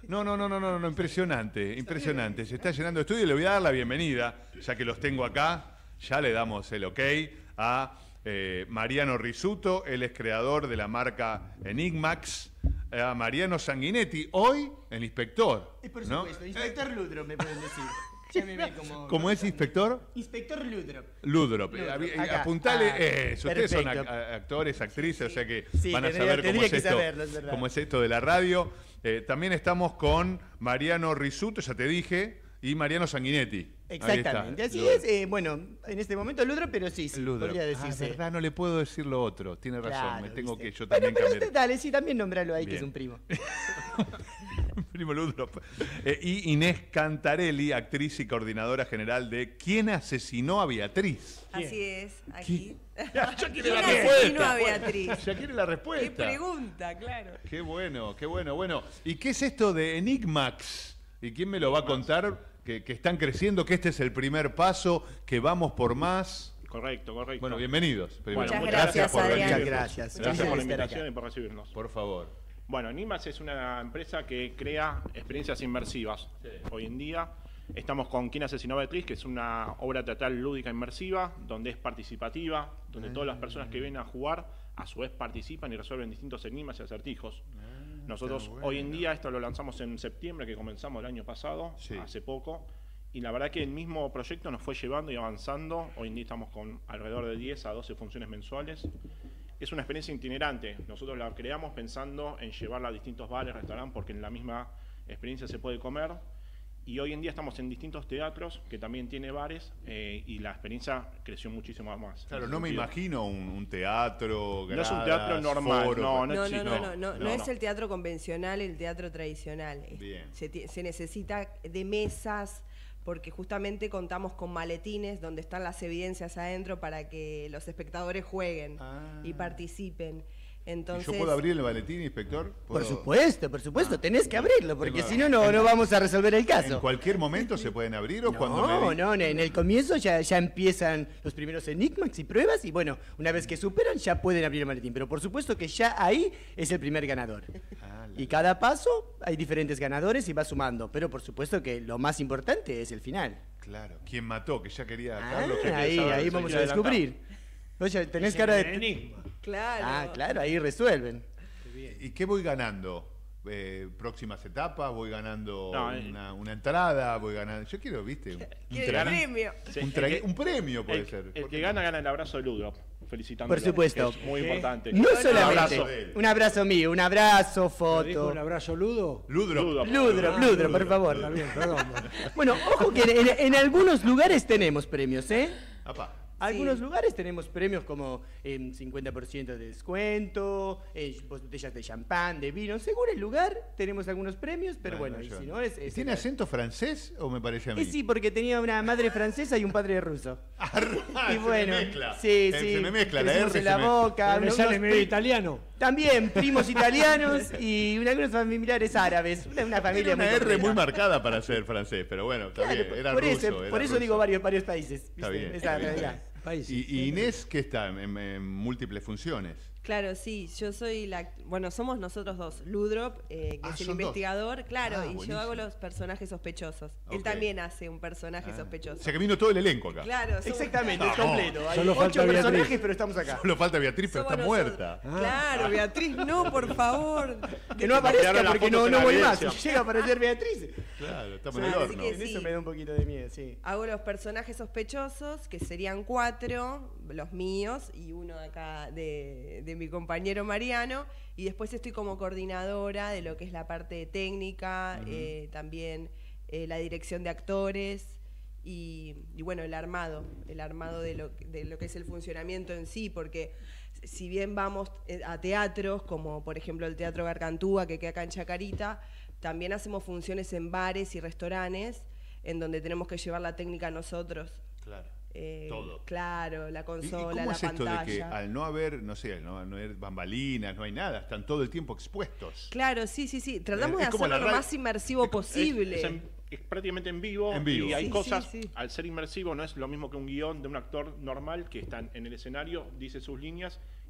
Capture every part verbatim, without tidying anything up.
No, no, no, no, no, no, impresionante, impresionante. Se está llenando el estudio y le voy a dar la bienvenida, ya que los tengo acá. Ya le damos el ok a eh, Mariano Rizzuto, él es creador de la marca Enigmax. A Mariano Sanguinetti, hoy el inspector. Y por ¿no? supuesto, inspector Ludrop, me pueden decir. Llámeme como... ¿Cómo es, inspector? Inspector Ludrop. Ludrop. Ludrop. Eh, Acá. Apuntale, Ah, eh, ustedes son perfecto. ac- actores, actrices, o sea que Sí, van a tendría- saber cómo tendría es, que esto, saberlo, es verdad. cómo es esto de la radio. Eh, también estamos con Mariano Rizzuto, ya te dije, y Mariano Sanguinetti. Exactamente, Ahí así está. es. Eh, bueno, en este momento Ludrop, pero sí, sí, Ludrop. podría Ah, decirse. verdad, no le puedo decir lo otro. Tiene razón, Claro, me tengo ¿viste? que yo Bueno, también pero cambiar. dale, sí, también nombralo ahí, que Bien. es un primo. Primo Ludrop. Eh, y Inés Cantarelli, actriz y coordinadora general de ¿Quién asesinó a Beatriz? Así es, aquí. Ya, ya quiere ¿Quién la asesinó respuesta. a Beatriz? Ya quiere la ¿Qué respuesta. pregunta, claro? Qué bueno, qué bueno. Bueno, ¿y qué es esto de Enigmax? ¿Y quién me lo va a contar? Que, que están creciendo, que este es el primer paso, que vamos por más. Correcto, correcto. Bueno, bienvenidos. primero. Bueno, Muchas gracias, por Adrián. venir. Muchas gracias. Gracias por la estar invitación acá. y por recibirnos. Por favor. Bueno, Enigmax es una empresa que crea experiencias inmersivas. Hoy en día estamos con ¿Quién asesinó a Beatriz?, que es una obra teatral lúdica inmersiva, donde es participativa, donde todas las personas que vienen a jugar a su vez participan y resuelven distintos enigmas y acertijos. Nosotros está bueno. hoy en día, esto lo lanzamos en septiembre, que comenzamos el año pasado, Sí. hace poco, y la verdad que el mismo proyecto nos fue llevando y avanzando. Hoy en día estamos con alrededor de diez a doce funciones mensuales. Es una experiencia itinerante. Nosotros la creamos pensando en llevarla a distintos bares, restaurantes, porque en la misma experiencia se puede comer. Y hoy en día estamos en distintos teatros, que también tiene bares, eh, y la experiencia creció muchísimo más. Claro, En no ese me sentido. imagino un, un teatro, No es un gradas, teatro normal, foros. no, No, no, existe. no, no, no, no, no, es no. el teatro convencional, el teatro tradicional. Es- Bien. Se, ti- se necesita de mesas, porque justamente contamos con maletines donde están las evidencias adentro para que los espectadores jueguen Ah. y participen. ¿Y Entonces, ¿Yo puedo abrir el maletín, inspector? Por ¿Puedo? supuesto, por supuesto, tenés que abrirlo, porque Tengo- si no, no, no vamos a resolver el ¿En caso. cualquier momento se pueden abrir o cuando No, me di- no, en el comienzo ya, ya empiezan los primeros enigmas y pruebas y bueno, una vez que superan ya pueden abrir el maletín, pero por supuesto que ya ahí es el primer ganador. Ah, la- Y cada paso hay diferentes ganadores y va sumando, pero por supuesto que lo más importante es el final. Claro, ¿quién mató? Que ya quería Ah, Carlos. que ahí, quería saber, ahí se vamos a quiere adelantar. descubrir. Oye, tenés Ese cara es el de... enigma. claro. Ah, claro, ahí resuelven. ¿Y qué voy ganando? Eh, próximas etapas, voy ganando No, eh. una, una entrada, voy ganando. Yo quiero, viste, un, un Quiere tra- premio. Sí, un, el tra- que- un premio puede El, ser. el que gana, gana el abrazo de Ludrop. Felicitando. Por supuesto. Es muy ¿Qué? importante. No Un solamente abrazo. un abrazo mío, un abrazo, ¿Lo dijo foto. un abrazo ludo? Ludrop. Ludrop. Ludro, Ah, Ludro, por favor. Está bien, perdón. Bueno, ojo que en, en algunos lugares tenemos premios, ¿eh? Apá. Algunos Sí. lugares tenemos premios como em, cincuenta por ciento de descuento, eh, botellas de champán, de vino. Según el lugar tenemos algunos premios, pero bueno, y yo- si no es... es ¿Tiene acento francés o me parece a mí? Eh, sí, porque tenía una madre francesa y un padre ruso. Ah, Y se bueno, me mezcla. sí, Eh, sí. Se me mezcla la crecimos R. en se la me- boca. Pero me unos sale medio pri- italiano. También primos italianos y algunos familiares árabes. Una, una familia Tiene una muy R completa. muy marcada para ser francés, pero bueno, está Claro, bien. Era por ruso, eso, era por eso ruso. digo varios, varios países. Está ¿viste? bien, Esa está es la bien. realidad. Países. Y, y Inés, ¿qué está? En, en múltiples funciones. Claro, sí, yo soy la... act- Bueno, somos nosotros dos, Ludrop, eh, que Ah, es el son dos. investigador, claro, Ah, y buenísimo. yo hago los personajes sospechosos. Él Ok. también hace un personaje Ah. sospechoso. O sea que vino todo el elenco acá. Claro, somos- Exactamente, es No. completo. Hay Solo falta ocho Beatriz. personajes, pero estamos acá. Solo falta Beatriz, pero somos está nosotros. muerta. Ah. Claro, Beatriz, no, por favor. Que no aparezca quedaron las porque no, fotos en no la voy más. evidencia. Si llega a aparecer Beatriz. Claro, estamos en Ah, el así horno. que En sí. eso me da un poquito de miedo, sí. Hago los personajes sospechosos, que serían cuatro, los míos, y uno de acá de, de mi compañero Mariano, y después estoy como coordinadora de lo que es la parte técnica, eh, también eh, la dirección de actores, y, y bueno, el armado, el armado de lo, de lo que es el funcionamiento en sí, porque si bien vamos eh, a teatros, como por ejemplo el Teatro Gargantúa, que queda acá en Chacarita, también hacemos funciones en bares y restaurantes, en donde tenemos que llevar la técnica nosotros. Claro. Eh, Todo. Claro, la ¿Y, y consola, cómo la es esto pantalla. de que al no haber, no sé, al no, no haber bambalinas, no hay nada, están todo el tiempo expuestos? Claro, sí, sí, sí. Tratamos Es de como hacerlo la lo radio. más inmersivo Es- posible. Es, en- es prácticamente en vivo, En vivo. y hay Sí, cosas, sí, sí. al ser inmersivo no es lo mismo que un guión de un actor normal que está en el escenario, dice sus líneas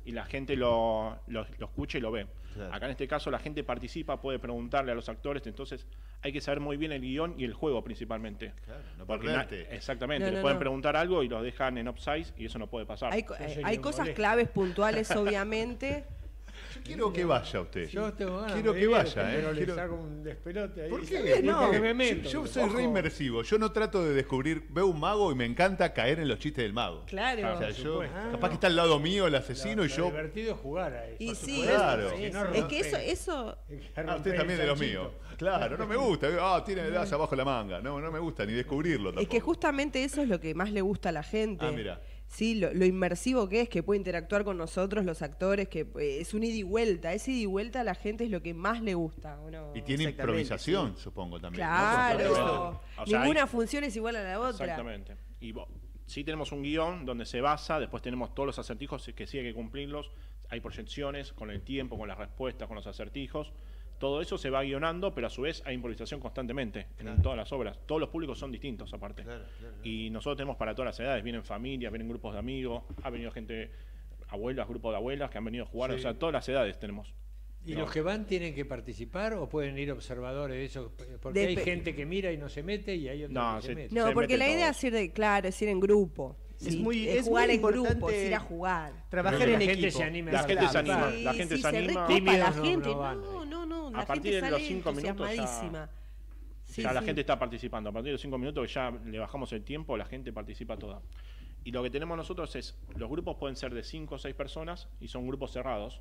y la gente lo, lo, lo escucha y lo ve. Claro. Acá en este caso la gente participa, puede preguntarle a los actores, entonces hay que saber muy bien el guión y el juego principalmente. Claro, no Porque na- perderte. exactamente, No, le no, pueden no. preguntar algo y los dejan en offside y eso no puede pasar. Hay, co- Eso eh, sería hay un cosas molesto. claves puntuales, obviamente. Yo quiero que vaya usted. Yo tengo ganas, Quiero me que divierte, vaya, ¿eh? Pero le Quiero- saco un despelote ahí. ¿Por ¿Sabés? qué? No, Porque Yo- me meto. yo soy Ojo. re inmersivo. Yo no trato de descubrir. Veo un mago y me encanta caer en los chistes del mago. Claro. O sea, Por yo, supuesto. capaz que está al lado mío el asesino Lo- y lo yo. divertido es jugar a eso. Y Por sí, supuesto, Claro. si no, es que rompe- eso, eso Ah, usted también de los míos. Claro, no me gusta. Ah, tiene el as abajo la manga. No, no me gusta ni descubrirlo tampoco. es que justamente eso es lo que más le gusta a la gente. Ah, mira. Sí, lo, lo inmersivo que es, que puede interactuar con nosotros, los actores, que eh, es un ida y vuelta. Ese ida y vuelta a la gente es lo que más le gusta, ¿o no? Y tiene Exactamente, improvisación, sí. supongo también. ¿no? Claro. Porque- O sea, Ninguna hay- función es igual a la otra. Exactamente. Y bo- sí tenemos un guión donde se basa, después tenemos todos los acertijos que sí hay que cumplirlos, hay proyecciones con el tiempo, con las respuestas, con los acertijos. Todo eso se va guionando, pero a su vez hay improvisación constantemente en todas las obras. Todos los públicos son distintos aparte. Claro, claro, claro. Y nosotros tenemos para todas las edades, vienen familias, vienen grupos de amigos, ha venido gente, abuelas, grupos de abuelas que han venido a jugar, Sí. o sea, todas las edades tenemos. ¿Y No. los que van tienen que participar o pueden ir observadores de eso? Porque hay Depe- gente que mira y no se mete y hay otros No, que se, se- meten. No, Se porque meten la idea todos. es ir de, claro, es ir en grupo. Es Sí, muy- es es jugar muy en grupo, importante es ir a jugar. Trabajar Pero en la equipo. gente se anima. La a gente se participar. anima. La gente se anima. recopa Tímidos la no- gente. no No, van. no, no, la A partir gente de los sale cinco minutos ya- entusiasmadísima. Sí, ya la sí. gente está participando. A partir de los cinco minutos que ya le bajamos el tiempo, la gente participa toda. Y lo que tenemos nosotros es, los grupos pueden ser de cinco o seis personas y son grupos cerrados.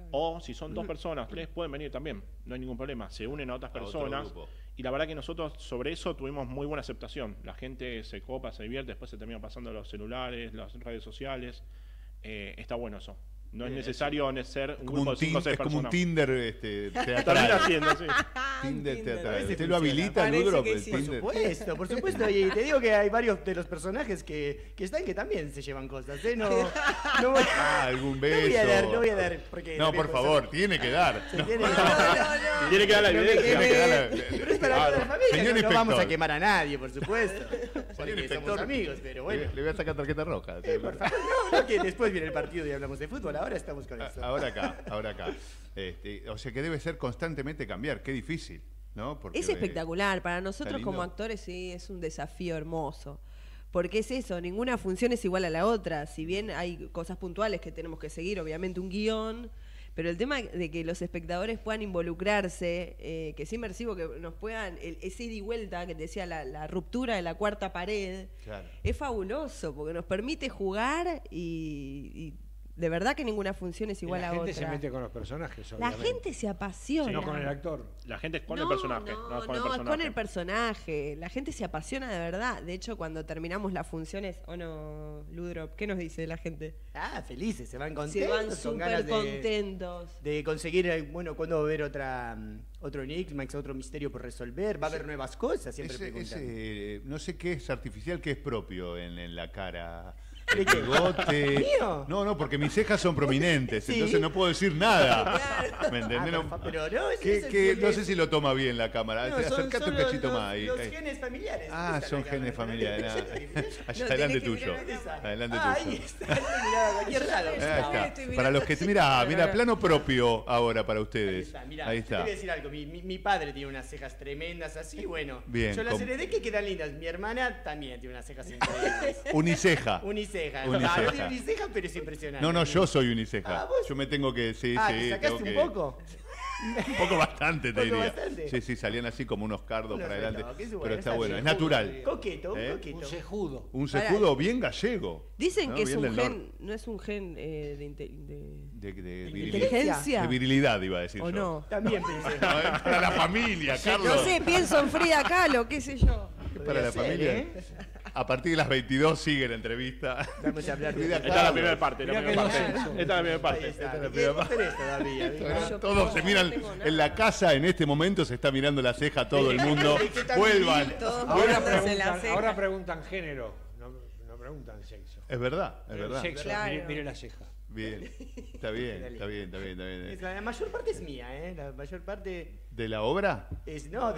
O si son dos personas, tres, pueden venir también. No hay ningún problema. Se unen a otras A otro personas. grupo. Y la verdad que nosotros sobre eso tuvimos muy buena aceptación. La gente se copa, se divierte, después se termina pasando los celulares, las redes sociales. Eh, está bueno eso. No es Bien, necesario ser un Como grupo un de cinco o tin- seis es como un personas. Tinder este, Termina teatral. siendo, sí. Tinder Tinder. teatral. A veces ¿Usted lo funciona. habilita, Parece Ludro? que el sí. Por Tinder? supuesto, por supuesto. Y te digo que hay varios de los personajes que, que están que también se llevan cosas. ¿eh? No, no voy, Ah, algún no beso. voy a dar, no voy a dar. Porque No, también por puede favor, ser- tiene que dar. se No, tiene- No, no, no. Tiene que dar la No me evidencia. tiene que dar la- Pero es para toda la familia, Señor no, no inspector. vamos a quemar a nadie, por supuesto. Señor Porque inspector, somos amigos, pero bueno. Le, le voy a sacar tarjeta roja. Eh, por favor, no, no, que después viene el partido y hablamos de fútbol. Ahora estamos con A- eso. Ahora acá, ahora acá. Este, o sea que debe ser constantemente cambiar. Qué difícil, ¿no? Porque, Es espectacular. Para nosotros lindo. como actores sí es un desafío hermoso. Porque es eso, ninguna función es igual a la otra. Si bien hay cosas puntuales que tenemos que seguir, obviamente un guión, pero el tema de que los espectadores puedan involucrarse, eh, que es inmersivo, que nos puedan, el, ese ida y vuelta que te decía, la, la ruptura de la cuarta pared, Claro. es fabuloso, porque nos permite jugar y, y de verdad que ninguna función es Y igual la a gente otra. se mete con los personajes, La obviamente. gente se apasiona. No con el actor. La gente es con no, el personaje, no, no, es con el no, personaje. es con el personaje. La gente se apasiona de verdad. De hecho, cuando terminamos las funciones, ¿o no, Ludrop? ¿Qué nos dice la gente? Ah, felices, se van Se contentos. van con súper ganas de, contentos. de conseguir, eh, bueno, cuándo va a haber otra, mm, otro enigma, otro misterio por resolver. Va a haber nuevas cosas, siempre Ese- preguntan. ese, no sé qué es artificial, qué es propio en, en la cara. ¿De El qué? bigote. ¿Mío? No, no, porque mis cejas son prominentes, Sí. entonces no puedo decir nada. ¿Me Ah, entendés? No, por fa- pero no, ese que- es el que- gen- no sé si lo toma bien la cámara. No, son- Acercate son un cachito los, más. ahí, Los ahí. genes familiares. Ah, Esa son es la genes cámara. familiares. nada. Allá No, adelante tenés que tuyo. mirar esa. Adelante Ah, tuyo. ahí está. Miraba a cualquier lado. Yo Ahí también está. estoy mirando Para los que así. mira, mira, plano propio ahora para Ahí ustedes. está, mirá, Ahí yo te está. voy a decir algo. Mi, mi- mi padre tiene unas cejas tremendas así, bueno. Bien, Yo las com- heredé que quedan lindas. Mi hermana también tiene unas cejas increíbles. Uniceja. Uniceja. Uniceja. Ah, no tiene uniceja, pero es impresionante. No, no, yo soy uniceja. Ah, ¿vos? Yo me tengo que, sí, Ah, sí, ¿te sacaste tengo un que- poco? Un poco bastante, te Un poco diría. bastante. Sí, sí, salían así como unos cardos Unos para adelante. retoques, Pero bueno, está está bueno, bien. es natural. Coqueto, un ¿Eh? coqueto. Un cejudo. Un Para- sejudo bien gallego. Dicen ¿no? que es Bien un del gen, norte. no es un gen eh, de, inte- de- De, de ¿De virilidad. inteligencia. De virilidad, iba a decir ¿O yo. no? También pensé. No, es para la familia, Carlos. No sé, pienso en Frida Kahlo, qué sé yo. Es para Podría la ser, familia. ¿eh? A partir de las veintidós sigue la entrevista. Vamos a hablar de Frida Esta es la Kahlo. primera parte, la Mirá primera que parte. no sé. Esta es la primera Ahí parte. está. Esta es la ¿Qué primera tenés todavía? ¿viste? Yo Todos se no miran tengo nada. en la casa, en este momento se está mirando la ceja todo el mundo. ¿Qué tal Vuelvan. vivir? Todos Ahora mirándose la preguntan, ceja. ahora preguntan género, no, no preguntan sexo. Es verdad, es El verdad. sexo, Claro. mire, mire la ceja. Bien, está bien, está bien, está bien, está bien. Es la, la mayor parte es mía, ¿eh? La mayor parte ¿De la obra? es. No, de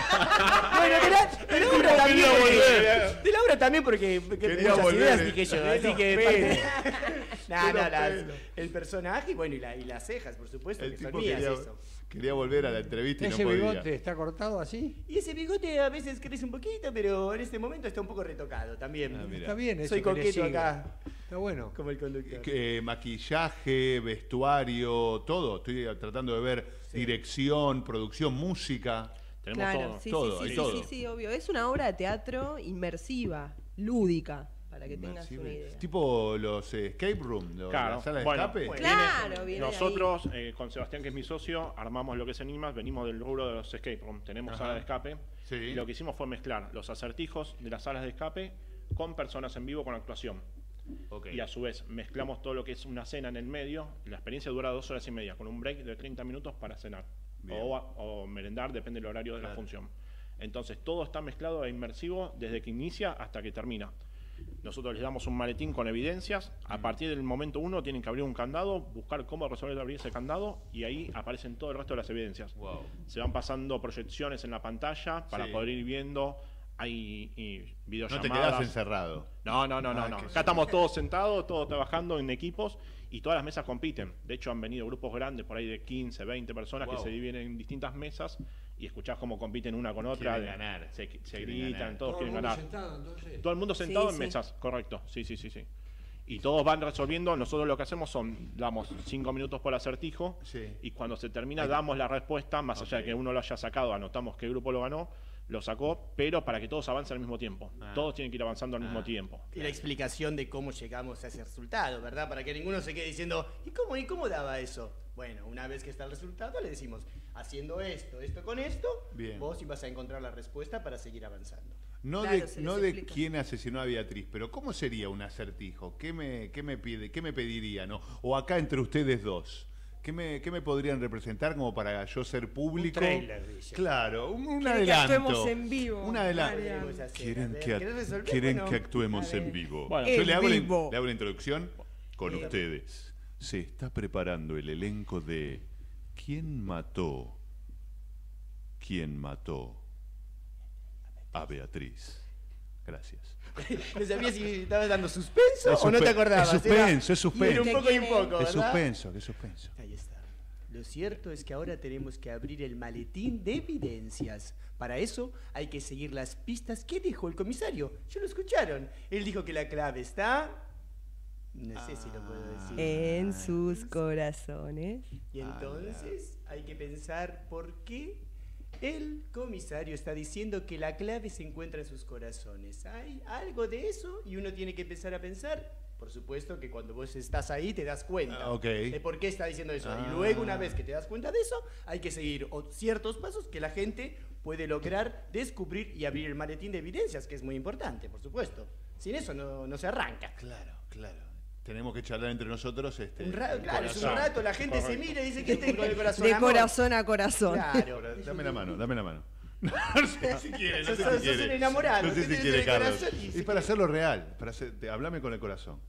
la, bueno, de la, de la obra también. Quería Porque, volver. de la obra también porque, porque Quería muchas volver, ideas eh. dije yo. Menos Así que. pelo. no, no, Menos las- pelo. el personaje y bueno, y, la, y las cejas, por supuesto, El que son tipo mías quería, eso. quería volver a la entrevista y no ¿Ese podía. bigote está cortado así? Y ese bigote a veces crece un poquito, pero en este momento está un poco retocado también. Ah, mira. Está bien eso. Soy que le coqueto siga. acá, Está bueno. como el conductor. Que, maquillaje, vestuario, todo. Estoy tratando de ver dirección, producción, música. Tenemos Claro, todo. sí, todo, sí, hay sí, todo. sí, sí, obvio. Es una obra de teatro inmersiva, lúdica, para que tengas una idea. Tipo los eh, escape room, los, Claro, las salas bueno, de escape. bueno. Claro, viene de ahí. Nosotros, eh, con Sebastián, que es mi socio, armamos lo que es Enigmas, venimos del rubro de los escape room. Tenemos Ajá. salas de escape. Sí. Y lo que hicimos fue mezclar los acertijos de las salas de escape con personas en vivo con actuación. Ok. Y a su vez mezclamos todo lo que es una cena en el medio. La experiencia dura dos horas y media, con un break de treinta minutos para cenar. Bien. O, o merendar, depende del horario de Claro. la función. Entonces todo está mezclado e inmersivo desde que inicia hasta que termina. Nosotros les damos un maletín con evidencias. A partir del momento uno tienen que abrir un candado, buscar cómo resolver abrir ese candado y ahí aparecen todo el resto de las evidencias. Wow. Se van pasando proyecciones en la pantalla para Sí. poder ir viendo. Hay y No videollamadas. te quedas encerrado. No, no, no, no, Ah, no. qué Acá estamos todos sentados, todos trabajando en equipos y todas las mesas compiten. De hecho, han venido grupos grandes, por ahí de quince, veinte personas Wow. que se dividen en distintas mesas y escuchás cómo compiten una con otra. Quieren de- ganar. Se, se Quieren gritan, ganar. todos Todo el quieren mundo ganar. sentado, entonces. Todo el mundo sentado Sí, en sí. mesas, correcto. Sí, sí, sí, sí. Y todos van resolviendo. Nosotros lo que hacemos son, damos cinco minutos por acertijo Sí. y cuando se termina damos la respuesta, más allá de Ok. que uno lo haya sacado, anotamos qué grupo lo ganó, lo sacó, pero para que todos avancen al mismo tiempo. Ah. Todos tienen que ir avanzando al mismo Ah. tiempo. Y la explicación de cómo llegamos a ese resultado, ¿verdad? Para que ninguno se quede diciendo, ¿y cómo, y cómo daba eso? Bueno, una vez que está el resultado, le decimos, haciendo esto, esto con esto, Bien. vos ibas a encontrar la respuesta para seguir avanzando. No Claro, de, se no les de explica. quién asesinó a Beatriz, pero ¿cómo sería un acertijo? ¿Qué me, qué me pide, qué me pediría, no? O acá entre ustedes dos. ¿Qué me, qué me podrían representar como para yo ser público? Un tráiler, dice. Claro, un, un Quieren que adelanto. actuemos en vivo, Un adelanto. Mariano. Podemos hacer, a Quieren ver, que, ac- ¿querés resolver? quieren Bueno, que actuemos a ver. en vivo. Bueno. yo En le hago, la, vivo. le hago la introducción con Bien. ustedes. Se está preparando el elenco de ¿Quién mató? ¿Quién mató a Beatriz? Gracias. No sabía si estabas dando suspenso Es o no te suspe- acordabas. es suspenso, es Era- y era un suspenso. poco y un poco, Es ¿verdad? suspenso, qué suspenso. Ahí está. Lo cierto es que ahora tenemos que abrir el maletín de evidencias. Para eso hay que seguir las pistas que dijo el comisario. Ya lo escucharon. Él dijo que la clave está... No sé si lo puedo decir. En sus corazones. Y entonces hay que pensar por qué el comisario está diciendo que la clave se encuentra en sus corazones. ¿Hay algo de eso? Y uno tiene que empezar a pensar. Por supuesto que cuando vos estás ahí te das cuenta Ah, ok. de por qué está diciendo eso. Ah. Y luego, una vez que te das cuenta de eso, hay que seguir o- ciertos pasos que la gente puede lograr descubrir y abrir el maletín de evidencias, que es muy importante, por supuesto. Sin eso no, no se arranca. Claro, claro. Tenemos que charlar entre nosotros. Este, Un rato, el claro, es un corazón. rato, la gente se Correcto. mira y dice que tengo el corazón. De amor. corazón a corazón. Claro. Ahora, dame la mano, dame la mano. No sé si quiere, no Sos- sé sos- si sos quiere. un enamorado, No sé ¿qué si tenés quiere, en el Carlos. corazón? Y Es se para quiere- hacerlo real. Para hacer, te- hablame con el corazón.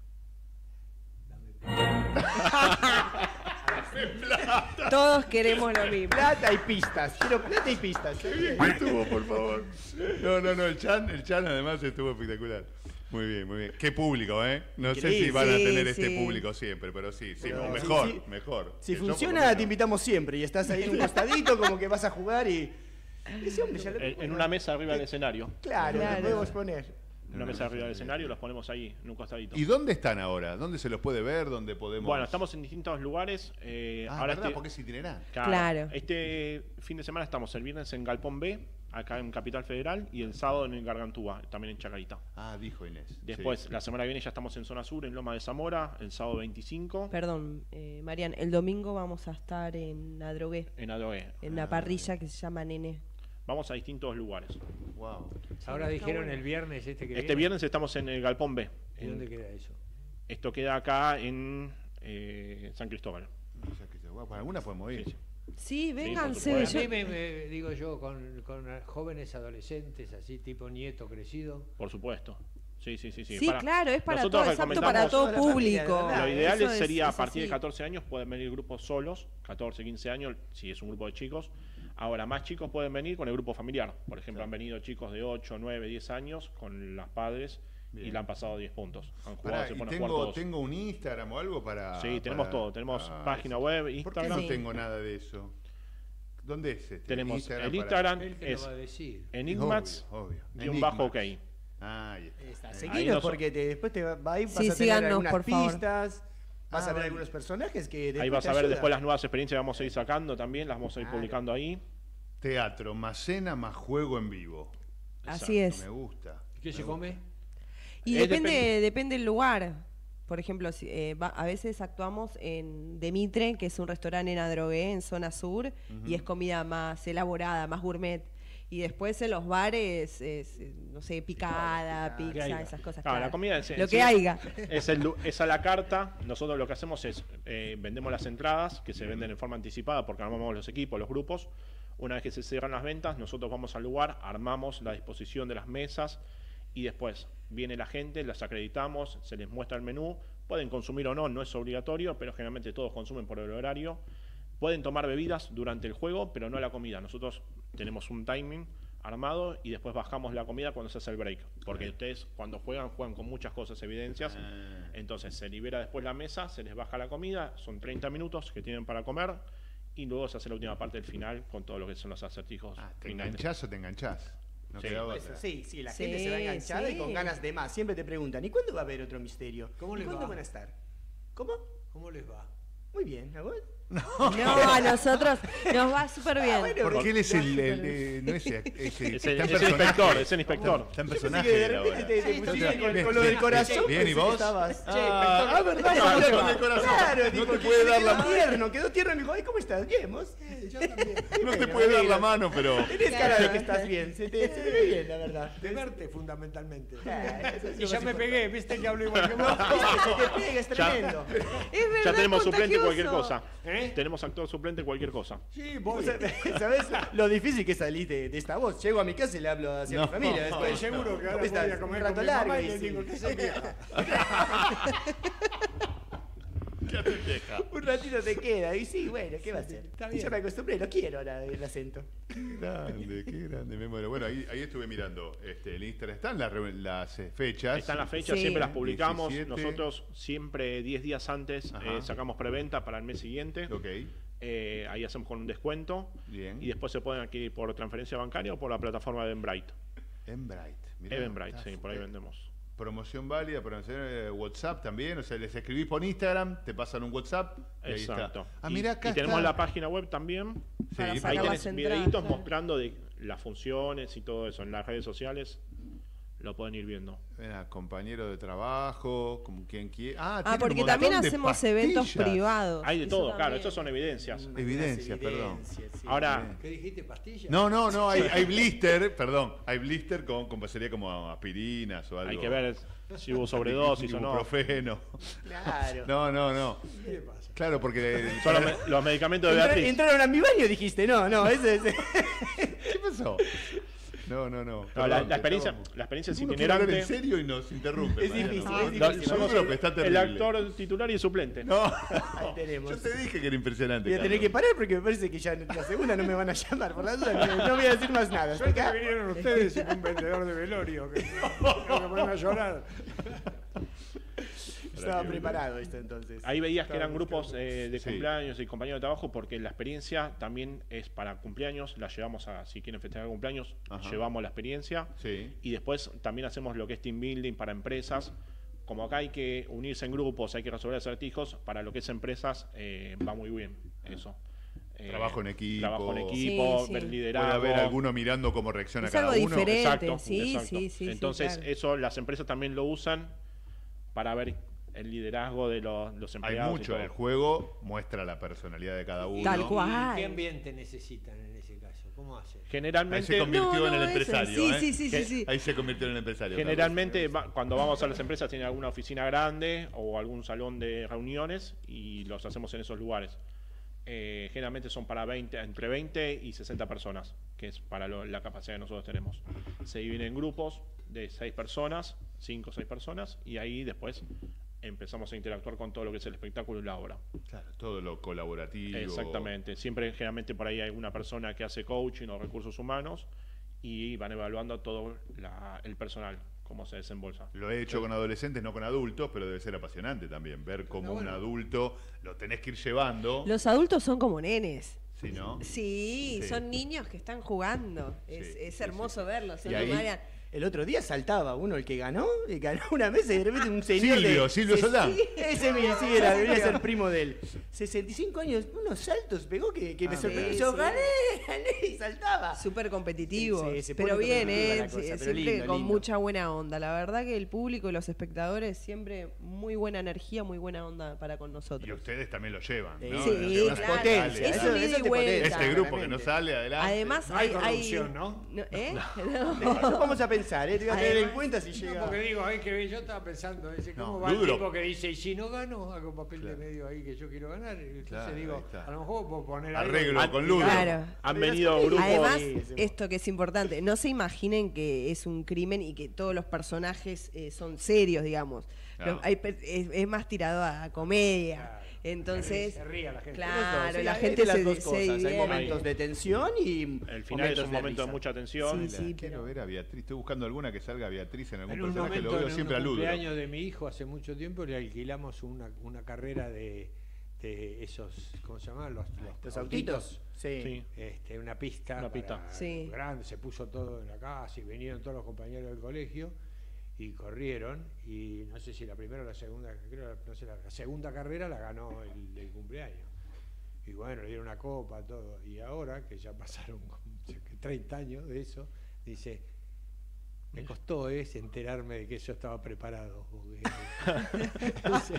Todos queremos lo mismo. Plata y pistas. Quiero plata y pistas. Estuvo, por favor. No, no, no, el Chan, el Chan además estuvo espectacular. Muy bien, muy bien. Qué público, ¿eh? No sé si Increíble. van a Sí, tener sí. este público siempre, pero sí, sí, Pero o sí, mejor, sí. mejor. Si Que yo, por lo funciona, menos. te invitamos siempre. Y estás ahí en un costadito como que vas a jugar y... Ese hombre ya lo- En, en una mesa arriba del escenario. Claro, Claro. lo podemos poner. En una mesa arriba del escenario los ponemos ahí, en un costadito. ¿Y dónde están ahora? ¿Dónde se los puede ver? ¿Dónde podemos...? Bueno, estamos en distintos lugares. eh, Ah, ahora ¿verdad? este- Porque es itinerante. Claro. Este fin de semana estamos el viernes en Galpón B, acá en Capital Federal, y el sábado en el Gargantúa, también en Chacarita. Ah, dijo Inés. Después, Sí. la semana que viene ya estamos en Zona Sur, en Loma de Zamora, el sábado veinticinco, Perdón, eh, Marian, el domingo vamos a estar en Adrogué, en Adoe. en una parrilla que se llama Nene. Vamos a distintos lugares. Wow. Ahora está dijeron bueno. el viernes este que Este viene. viernes estamos en el Galpón B. ¿Y En- dónde queda eso? Esto queda acá en eh, San Cristóbal. O sea que, bueno, para alguna podemos ir. Sí, sí. Sí, vénganse. por A supuesto. yo- mí me, me- digo yo, con, con jóvenes adolescentes, así tipo nieto crecido. Por supuesto. Sí, sí, sí. Sí, Sí, claro, es para nosotros todo, es apto para recomendamos- todo Toda la familia, público. de verdad. Lo ideal Eso es- sería es a partir de así. catorce años pueden venir grupos solos, catorce, quince años, si es un grupo de chicos. Ahora, más chicos pueden venir con el grupo familiar. Por ejemplo, han venido chicos de ocho, nueve, diez años con los padres y Bien. le han pasado diez puntos. Han jugado, Pará, se y ponen a jugar tengo, todos. tengo un Instagram o algo para. Sí, tenemos para- todo. Tenemos Ah, página eso. web, ¿Por qué Instagram. no tengo nada de eso? ¿Dónde es este? Tenemos el para- Instagram, Él te es lo va a decir. enigmats, Obvio, obvio. guión bajo ok. Enigmats. Ah, ahí está. Está, Ahí. Ahí seguinos nos- porque te- después te va, va a ir, vas Sí, a tener síganos, algunas por favor. pistas, vas Ah, a ver vale. algunos personajes que después Ahí vas te a ver ayudan. después las nuevas experiencias que vamos a ir sacando también, las vamos a ir Claro. publicando ahí. Teatro, más cena, más juego en vivo. Así es. Me gusta. ¿Qué se come? Y Eh, depende, depende- depende del lugar. Por ejemplo, si, eh, va- a veces actuamos en Demitre, que es un restaurante en Adrogué, en zona sur, y es comida más elaborada, más gourmet. Y después en los bares, es, eh, no sé, picada, Que pizza, haya. esas cosas. Claro, claro. la comida es- Lo sí, que haya. Es, el, lu- es a la carta. Nosotros lo que hacemos es eh, vendemos las entradas que se venden en forma anticipada porque armamos los equipos, los grupos. Una vez que se cierran las ventas, nosotros vamos al lugar, armamos la disposición de las mesas y después viene la gente, las acreditamos, se les muestra el menú. Pueden consumir o no, no es obligatorio, pero generalmente todos consumen por el horario. Pueden tomar bebidas durante el juego, pero no la comida. Nosotros tenemos un timing armado y después bajamos la comida cuando se hace el break. Porque ustedes cuando juegan, juegan con muchas cosas, evidencias. Ah. Entonces se libera después la mesa, se les baja la comida, son treinta minutos que tienen para comer y luego se hace la última parte del final con todo lo que son los acertijos Ah, ¿te finales. enganchás o te enganchás? No Sí. queda otra. Eso, sí, sí, la Sí, gente se va enganchada y con sí. ganas de más. Siempre te preguntan, ¿y cuándo va a haber otro misterio? ¿Cómo ¿Y les cuándo va? van a estar? ¿Cómo? ¿Cómo les va? Muy bien, ¿a vos? No, a nosotros nos va súper bien. bueno, Porque él es el. el- el- no es ese, ese- Es el, está en es el personaje. inspector, es el inspector. Está en Yo pensé personaje que de él repente ahora. te, te Sí, pusiste sí, con, bien, con lo del bien, corazón. bien, ¿y pensé que vos? estabas, che, Ah, inspector, ah, verdad, ¿cómo con te el va? corazón. Claro, No digo, te que puede dar la quedó mano. tierno, quedó tierno y me dijo, ay, ¿cómo estás? Bien, vos. yo también. No te Bueno, puede dar amigo. la mano, pero. Tenés cara de que estás bien, se te, se te ve bien, la verdad. De verte, fundamentalmente. Ah, eso es Y lo ya más me importante. pegué, viste que hablo igual que vos. Se te pega, es Ya. tremendo. Es verdad, Ya tenemos suplente contagioso. cualquier cosa. ¿Eh? Tenemos actor suplente cualquier cosa. Sí, voy. ¿Sabes lo difícil que es salir de, de esta voz? Llego a mi casa y le hablo hacia No. mi familia. Estoy Después, seguro que ahora ¿cómo estás? voy a comer un rato con mi largo mamá y y le sí. digo que se queja. Ya te deja. Un ratito te queda. Y sí, bueno, ¿qué va a hacer? Está bien. Ya me acostumbré, lo quiero ahora el acento. Grande, qué grande, me muero. Bueno, ahí, ahí estuve mirando este, el Instagram. Están las, re- las eh, fechas. Están las fechas, Sí. siempre las publicamos. diecisiete. Nosotros siempre diez días antes Ajá. eh, sacamos preventa para el mes siguiente. Ok, Eh, ahí hacemos con un descuento. bien. Y después se pueden adquirir por transferencia bancaria o por la plataforma de Eventbrite. Eventbrite. mirá, Eventbrite, está sí, por ahí fu- vendemos. Promoción válida, promoción eh, WhatsApp también. O sea, les escribís por Instagram, te pasan un WhatsApp. Y ahí Exacto. está. Ah, Y- mirá, acá y tenemos está. la página web también. Para Sí, sacar Ahí perdón. las tenés entradas, videitos claro. mostrando de las funciones y todo eso. En las redes sociales lo pueden ir viendo. Mira, compañero de trabajo, como quien quiera. Ah, Ah, tienen un porque también montón de hacemos eventos pastillas. privados. Hay de Eso todo, claro, también. esas son evidencias. Evidencias, perdón. Evidencias, sí. Ahora, ¿Qué dijiste, pastilla? No, no, no, hay, hay blister, perdón, hay blister con, con sería como aspirinas o algo. hay que ver si hubo sobredosis o no. Ibuprofeno. Claro. No, no, no. ¿Qué le pasa? Claro, porque. Son los, me- los medicamentos de Entra- Beatriz. entraron a mi baño, dijiste. No, no, ese es. ¿Qué pasó? No, no, no. No, la, Perdón, la que experiencia, estábamos- la experiencia es Uno quiere hablar en itinerante. serio y nos interrumpe. Es Mariano. difícil, No, es no, difícil. somos Somos está el terrible. actor titular y suplente. No, Ahí tenemos. yo te dije que era impresionante. Voy a tener Carlos. que parar porque me parece que ya en la segunda no me van a llamar. Por la duda, no, no voy a decir más nada. ¿Está Suerte acá? que vinieron ustedes y un vendedor de velorio que que me ponen a llorar. Estaba preparado esto entonces. Ahí veías que Estaba eran grupos buscando. eh, de Sí. cumpleaños y compañeros de trabajo porque la experiencia también es para cumpleaños, la llevamos a, si quieren festejar cumpleaños, Ajá. llevamos la experiencia Sí. y después también hacemos lo que es team building para empresas. Como acá hay que unirse en grupos, hay que resolver acertijos, para lo que es empresas eh, va muy bien eso. Eh, Trabajo en equipo. Trabajo en equipo, Sí, sí. ver Puede liderazgo. haber alguno mirando cómo reacciona Es cada algo uno. diferente. Exacto, sí, exacto. sí, sí, sí, Entonces, claro. eso las empresas también lo usan para ver el liderazgo de los, los Hay empleados. y mucho. todo. El juego muestra la personalidad de cada uno. Tal ¿Y cual. qué ambiente necesitan en ese caso? ¿Cómo hacen? Ahí Generalmente, se convirtió No, en el no, eso. empresario. Sí, ¿eh? sí, sí, sí, sí. Ahí se convirtió en el empresario. generalmente va- cuando vamos a las empresas tienen alguna oficina grande o algún salón de reuniones y los hacemos en esos lugares. Eh, generalmente son para veinte, entre veinte y sesenta personas, que es para lo- la capacidad que nosotros tenemos. Se dividen en grupos de seis personas, cinco o seis personas, y ahí después empezamos a interactuar con todo lo que es el espectáculo y la obra. Claro, todo lo colaborativo. Exactamente. Siempre, generalmente, por ahí hay una persona que hace coaching o recursos humanos y van evaluando todo la, el personal, cómo se desembolsa. Lo he hecho con adolescentes, no con adultos, pero debe ser apasionante también ver cómo No, bueno. un adulto lo tenés que ir llevando. Los adultos son como nenes. ¿Sí, no? Sí, Sí. son niños que están jugando. Es, Sí, es sí, hermoso sí. verlos. Y ¿eh, ahí- Marian? El otro día saltaba uno, el que ganó, y ganó una mesa y de repente un señor Silvio, de... Silvio se- Soldán. Ese mismo, sí, era, debería ser primo de él. sesenta y cinco años, unos saltos pegó que, que me Ah, sorprendió. sí, Yo sí. gané, gané y saltaba. Súper competitivo. Sí, se pero pone bien, competitiva ¿eh? la cosa, Sí, pero siempre lindo, con lindo. mucha buena onda. La verdad que el público y los espectadores siempre muy buena energía, muy buena onda para con Y nosotros. ustedes también lo llevan, Sí, ¿no? Sí, Lo llevan claro. hasta potencia, dale, Es dale. un ida y te vuelta. potencia, Este grupo que claramente. no sale adelante. Además, No hay hay, corrupción, ¿no? ¿Eh? Eso vamos a pensar, ¿eh? Te voy a tener en Además- cuenta si No, llega. porque digo, ay, que yo estaba pensando, dice, ¿cómo No, va duro. el tipo que dice, y si no gano, hago un papel Claro. de medio ahí que yo quiero ganar? Entonces Claro, ahí digo, está. a lo mejor puedo poner algo- Arreglo Ah, con Ludo. Claro. Han Pero venido es grupos... Además, Sí, sí. esto que es importante, no se imaginen que es un crimen y que todos los personajes eh, son serios, digamos. No. Los- hay per- es, es más tirado a comedia. Claro. Entonces, Se ría la gente. claro, Sí, la hay gente de las se, dos se cosas. Hay divierte. momentos de tensión y El final es un momento de, risa. mucha tensión. Sí, sí. Quiero pero- ver a Beatriz. Estoy buscando alguna que salga Beatriz en algún En un personaje. momento, Lo veo en siempre a un Ludo. cumpleaños de mi hijo, hace mucho tiempo, le alquilamos una, una carrera de, de esos, ¿cómo se llaman? Los, los, ¿Los autitos? Sí. Sí. Este, una pista, Una para- pista. Sí. grande, se puso todo en la casa y vinieron todos los compañeros del colegio y corrieron, y no sé si la primera o la segunda, creo, no sé, la, la segunda carrera la ganó el del cumpleaños. Y bueno, le dieron una copa, todo. Y ahora, que ya pasaron como treinta años de eso, dice, me costó es enterarme de que yo estaba preparado. Porque,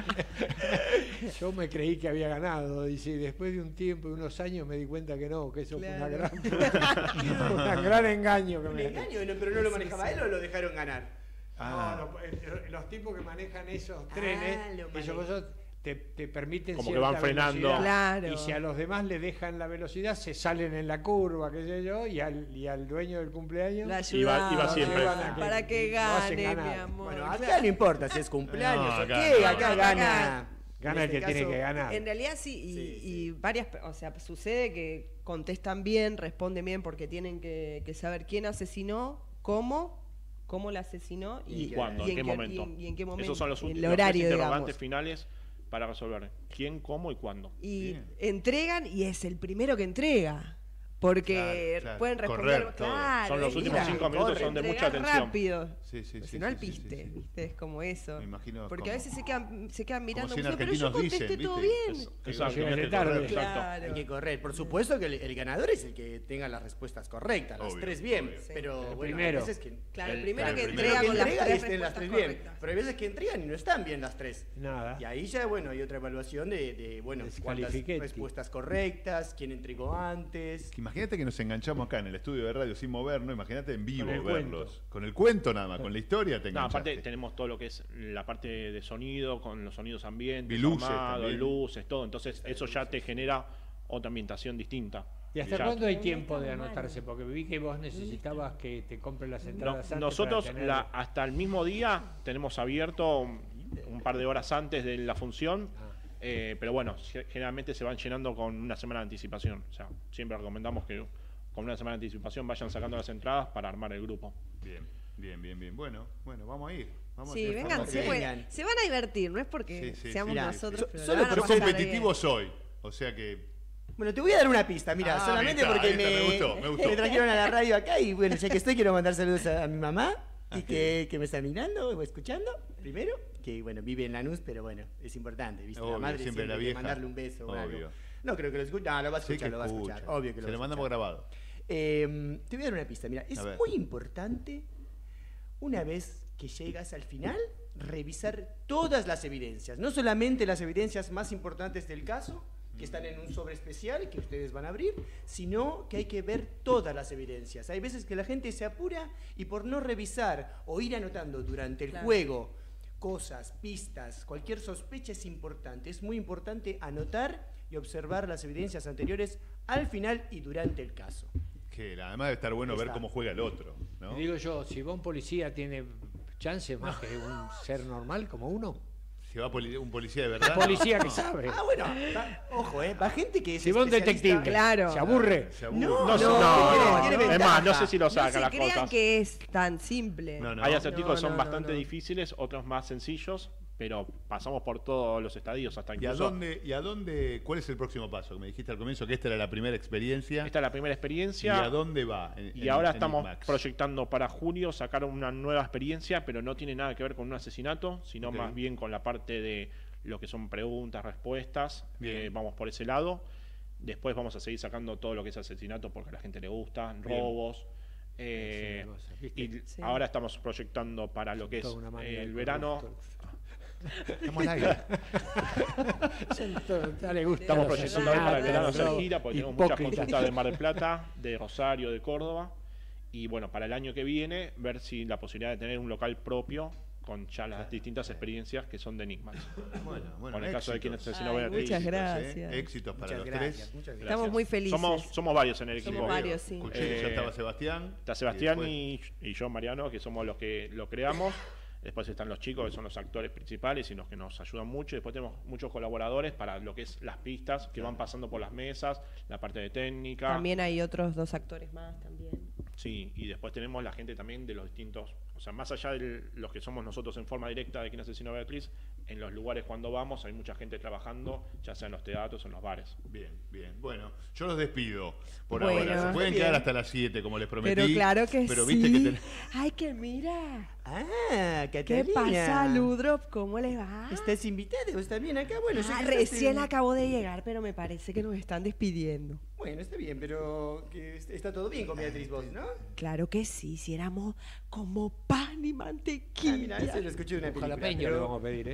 yo me creí que había ganado, dice, y después de un tiempo, de unos años, me di cuenta que no, que eso Claro. fue una gran, un gran engaño que ¿Un me engaño? No, ¿Pero no lo manejaba él o lo dejaron ganar? Ah, No, no, eh, los tipos que manejan esos Ah, trenes, lo esos manejan. cosas te, te permiten Como que cierta van frenando. velocidad. Claro. Y si a los demás le dejan la velocidad, se salen en la curva, qué sé yo, y al, y al dueño del cumpleaños La Iba- ayuda iba siempre. para que Lo hacen gane, mi ganar. amor. Bueno, acá Claro. no importa si es cumpleaños No, o acá qué, no. acá No, gana. acá gana En el que este tiene caso, que ganar. En realidad sí, y, Sí, sí. y varias, pe- o sea, sucede que contestan bien, responden bien porque tienen que, que saber quién asesinó, cómo, cómo la asesinó y, ¿Y cuándo? y ¿En qué y momento? y en qué momento. Esos son los, el últimos, los horario, tres interrogantes digamos. finales para resolver. ¿Quién, cómo y cuándo? Y Bien. entregan y es el primero que entrega. Porque Claro, claro. pueden responder. Correr, todo. Claro, Son los últimos mira, cinco minutos, corre, son de mucha entregar atención. rápido. Sí, sí, Pues sí, si no al sí, sí, piste, sí, sí. ¿viste? Es como eso. Me imagino Porque como- a veces se quedan, se quedan mirando. si en diciendo, pero yo argentinos contesté dicen, todo ¿viste? bien. Eso, que Exacto, llegaste fíjate, tarde. correcto, exacto. Claro. Hay que correr. Por supuesto que el, el ganador es el que tenga las respuestas correctas, las Obvio, tres bien. obvio. Sí. Pero El bueno, primero. hay veces que. Claro, el El- primero claro, que el entrega que con las entrega y tres estén las respuestas tres bien. correctas. Pero hay veces que entregan y no están bien las tres. Nada. Y ahí ya, bueno, hay otra evaluación de, de bueno, cuántas Descalifiquetti. respuestas correctas, quién entregó antes. Imagínate que nos enganchamos acá en el estudio de radio sin movernos, imagínate en vivo Con el verlos. cuento. Con el cuento nada más, con la historia te No, enganchaste. aparte tenemos todo lo que es la parte de sonido, con los sonidos ambientes, Y luces armados, también. luces, todo. Entonces eso ya te genera otra ambientación distinta. ¿Y hasta Ya- cuándo hay tiempo de anotarse? Porque vi que vos necesitabas que te compren las No, entradas antes. nosotros para tener- la- hasta el mismo día tenemos abierto un, un par de horas antes de la función, Ah. eh, pero bueno, ge- generalmente se van llenando con una semana de anticipación. O sea, siempre recomendamos que con una semana de anticipación vayan sacando las entradas para armar el grupo. Bien, bien, bien, bien. Bueno, bueno, vamos a ir. Vamos a Sí, ir. vengan, Vamos a se, ir. puede. pueden- se van a divertir, no es porque Sí, sí, seamos sí, sí. nosotros, So- pero, solo la van a Yo por pasar competitivo bien. soy. O sea que. Bueno, te voy a dar una pista, mira, Ah, solamente ahí está, porque ahí está, me, me gustó, me gustó. trajeron a la radio acá y bueno, ya que estoy, quiero mandar saludos a, a mi mamá y que, que me está mirando o escuchando, primero, que bueno, vive en Lanús, pero bueno, es importante, ¿viste? Obvio, la madre siempre la hay que vieja. mandarle un beso o algo. Obvio. No creo que lo escuche, no, lo va a Sí escuchar, que lo va a escuchar, escucha. obvio que lo Se va lo a mandamos escuchar. grabado. Eh, te voy a dar una pista, mira, es A ver. muy importante, una vez que llegas al final, revisar todas las evidencias, no solamente las evidencias más importantes del caso, que están en un sobre especial que ustedes van a abrir, sino que hay que ver todas las evidencias. Hay veces que la gente se apura y por no revisar o ir anotando durante el Claro. juego cosas, pistas, cualquier sospecha es importante. Es muy importante anotar y observar las evidencias anteriores al final y durante el caso. Que además debe estar bueno Ahí ver está. cómo juega el otro, ¿no? Y digo yo, si vos un policía tiene chance más que un ser normal como uno. Si va poli- un policía de verdad. Policía no, que no. sabe. Ah, bueno, va- ojo, ¿eh? Va gente que es Si va un especialista- detective, Claro. se aburre. Se aburre. No, No, sé- no, no, tiene- no, tiene no. Es ventaja. más, no sé si lo No saca se las crean cosas. que es tan simple. No, no. Hay acertijos que No, son no, bastante no, no. difíciles, otros más sencillos, pero pasamos por todos los estadios hasta ¿Y a incluso... dónde, y a dónde, cuál es el próximo paso? Me dijiste al comienzo que esta era la primera experiencia. Esta es la primera ¿Y experiencia. a dónde va? En- Y en- ahora en estamos IMAX? proyectando para junio sacar una nueva experiencia, pero no tiene nada que ver con un asesinato, sino Ok. más bien con la parte de lo que son preguntas, respuestas. Bien. Eh, vamos por ese lado. Después vamos a seguir sacando todo lo que es asesinato porque a la gente le gusta, Bien. robos. eh, Es una cosa, ¿viste? y Sí. ahora estamos proyectando para lo que es Toda una manga eh, de el verano. corruptos. Estamos al aire. Dale gusto. Estamos Claro, proyectando ahora para el verano hacer Claro. gira porque tenemos muchas Hipócrita. consultas de Mar del Plata, de Rosario, de Córdoba. Y bueno, para el año que viene, ver si la posibilidad de tener un local propio con ya las distintas experiencias que son de Enigmas. Bueno, bueno, Con el caso de quien éxitos. asesinó Ay, a Beatriz. muchas Éxitos, gracias. ¿eh? Éxitos para Muchas los gracias, tres. muchas gracias. Estamos muy felices. Somos, somos varios en el Somos equipo. varios, sí. Cuchillo, Eh, ya estaba Sebastián. Está Sebastián y después- y, y yo, Mariano, que somos los que lo creamos. Después están los chicos, que son los actores principales y los que nos ayudan mucho. Después tenemos muchos colaboradores para lo que es las pistas que van pasando por las mesas, la parte de técnica. También hay otros dos actores más también. Sí, y después tenemos la gente también de los distintos, o sea, más allá de los que somos nosotros en forma directa de quien asesinó a Beatriz, en los lugares cuando vamos hay mucha gente trabajando, ya sea en los teatros o en los bares. Bien, bien. Bueno, yo los despido por Bueno. ahora. Se pueden Bien. quedar hasta las siete, como les prometí. Pero claro que pero sí. viste que ten- Ay, que mira. Ah, ¿Qué Catalina. pasa, Ludrop? ¿Cómo le va? ¿Estás invitada vos también acá? Bueno, ya Ah, que recién estás en- acabo de llegar, pero me parece que nos están despidiendo. Bueno, está bien, pero que est- está todo bien con Beatriz vos, ¿no? Claro que sí, si éramos como pan y mantequilla. Ah, mira, eso lo escuché de una película. Jalapeño pero- le vamos a pedir, ¿eh?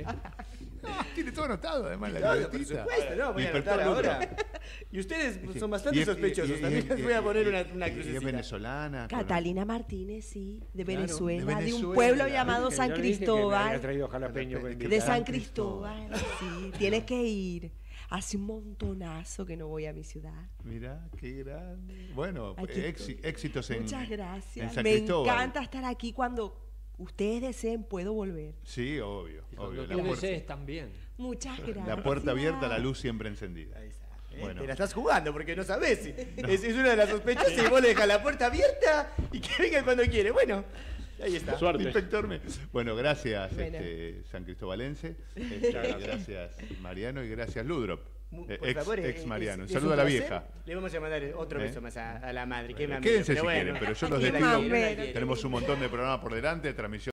Tiene todo anotado, además, la Todo, por libretita. supuesto, no, voy a Inspector anotar Ludro. ahora. Y ustedes pues, son Y bastante es- sospechosos, y- y- también y- les voy a poner y- una, una y- y es crucecita. venezolana. con- Catalina Martínez, sí, de Claro, Venezuela, de de, Venezuela. un pueblo llamado Que San yo le dije que me Cristóbal. había traído jalapeño para De De invitar. San San Cristóbal, sí. Tienes que ir. Hace un montonazo que no voy a mi ciudad. Mirá, qué grande. Bueno, Aquí éxi- estoy. éxitos en, Muchas en gracias. San Me Cristóbal. encanta estar aquí cuando ustedes deseen, puedo volver. Sí, obvio, Y obvio. cuando La tú puerta, desees también. Muchas gracias. la puerta abierta, la luz siempre encendida. Ahí está. ¿eh? Bueno. Te la estás jugando porque no sabés. si- Es, es una de las sospechas y vos le dejas la puerta abierta y que venga cuando quiere. Bueno, ahí está. Suerte. Inspector, me- bueno, gracias Bueno. este, San Cristobalense, este, gracias Mariano y gracias Ludrop, Mu- eh, por ex, favor, ex es- Mariano. es- Un es saludo un a la placer. vieja. Le vamos a mandar otro ¿Eh? beso más a, a la madre. Qué Bueno, mamita, quédense pero si bueno. quieren, pero yo los Aquí la despido. quiero, la quiero. Tenemos un montón de programas por delante, transmisión.